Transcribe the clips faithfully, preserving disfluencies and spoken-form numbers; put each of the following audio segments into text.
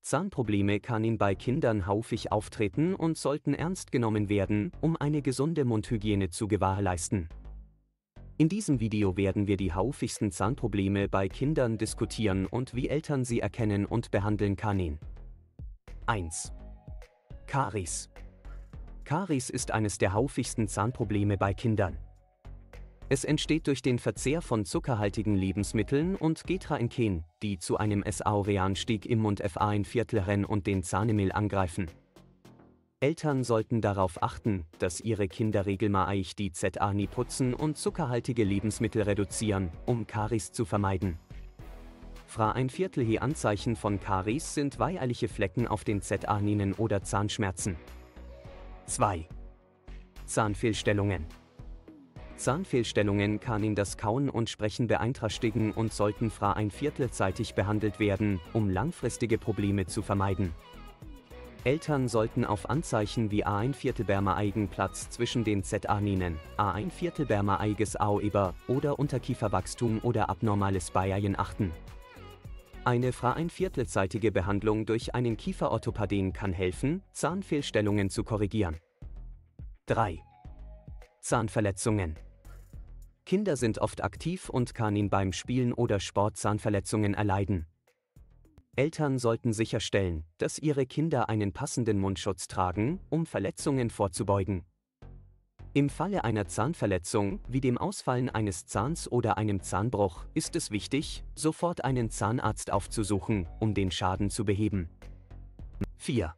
Zahnprobleme können bei Kindern häufig auftreten und sollten ernst genommen werden, um eine gesunde Mundhygiene zu gewährleisten. In diesem Video werden wir die häufigsten Zahnprobleme bei Kindern diskutieren und wie Eltern sie erkennen und behandeln können. eins. Karies. Karies ist eines der häufigsten Zahnprobleme bei Kindern. Es entsteht durch den Verzehr von zuckerhaltigen Lebensmitteln und Getränken, die zu einem Säureanstieg im Mund verführen und den Zahnemel angreifen. Eltern sollten darauf achten, dass ihre Kinder regelmäßig die Zähne putzen und zuckerhaltige Lebensmittel reduzieren, um Karies zu vermeiden. Fra ein Viertel hier Anzeichen von Karies sind weißliche Flecken auf den Zähnen oder Zahnschmerzen. zwei. Zahnfehlstellungen. Zahnfehlstellungen können das Kauen und Sprechen beeinträchtigen und sollten fra ein Viertel zeitig behandelt werden, um langfristige Probleme zu vermeiden. Eltern sollten auf Anzeichen wie a ein Viertel Bärmer-Eigenplatz zwischen den Zähnen, a ein Viertel Bärmer-Eiges Aueber oder Unterkieferwachstum oder abnormales Beien achten. Eine fra ein Viertelzeitige Behandlung durch einen Kieferorthopäden kann helfen, Zahnfehlstellungen zu korrigieren. drei. Zahnverletzungen. Kinder sind oft aktiv und können beim Spielen oder Sport Zahnverletzungen erleiden. Eltern sollten sicherstellen, dass ihre Kinder einen passenden Mundschutz tragen, um Verletzungen vorzubeugen. Im Falle einer Zahnverletzung, wie dem Ausfallen eines Zahns oder einem Zahnbruch, ist es wichtig, sofort einen Zahnarzt aufzusuchen, um den Schaden zu beheben. vier.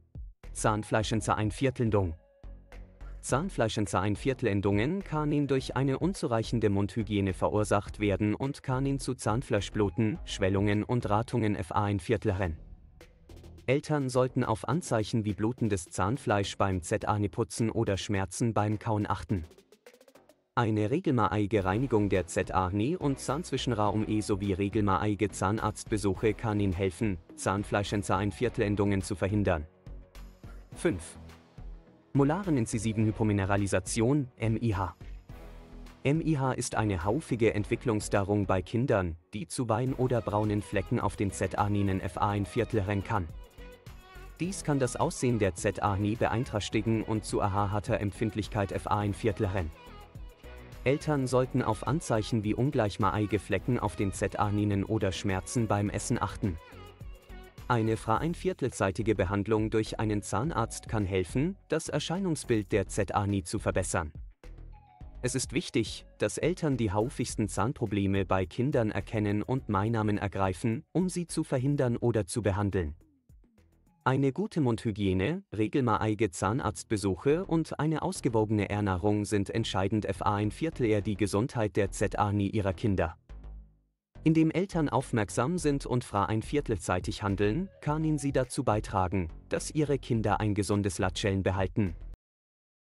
Zahnfleischentzereinviertelndung. Zahnfleischentzereinviertelendungen können durch eine unzureichende Mundhygiene verursacht werden und können zu Zahnfleischbluten, Schwellungen und Ratungen vereinvierteln. Eltern sollten auf Anzeichen wie blutendes Zahnfleisch beim Zähneputzen oder Schmerzen beim Kauen achten. Eine regelmäßige Reinigung der Zähne und Zahnzwischenraum sowie regelmäßige Zahnarztbesuche kann Ihnen helfen, Zahnfleischentzereinviertelendungen zu verhindern. fünf. Molareninzisiven Hypomineralisation, M I H. M I H ist eine häufige Entwicklungsstörung bei Kindern, die zu weißen oder braunen Flecken auf den Zähnen vereinvierteln kann. Dies kann das Aussehen der Zähne beeinträchtigen und zu erhöhter Empfindlichkeit vereinvierteln. Eltern sollten auf Anzeichen wie ungleichmäßige Flecken auf den Zähnen oder Schmerzen beim Essen achten. Eine fra ein Viertelzeitige Behandlung durch einen Zahnarzt kann helfen, das Erscheinungsbild der Zähne zu verbessern. Es ist wichtig, dass Eltern die häufigsten Zahnprobleme bei Kindern erkennen und Maßnahmen ergreifen, um sie zu verhindern oder zu behandeln. Eine gute Mundhygiene, regelmäßige Zahnarztbesuche und eine ausgewogene Ernährung sind entscheidend für ein Viertel die Gesundheit der Zähne ihrer Kinder. Indem Eltern aufmerksam sind und fra ein Viertelzeitig handeln, können sie dazu beitragen, dass ihre Kinder ein gesundes Lächeln behalten.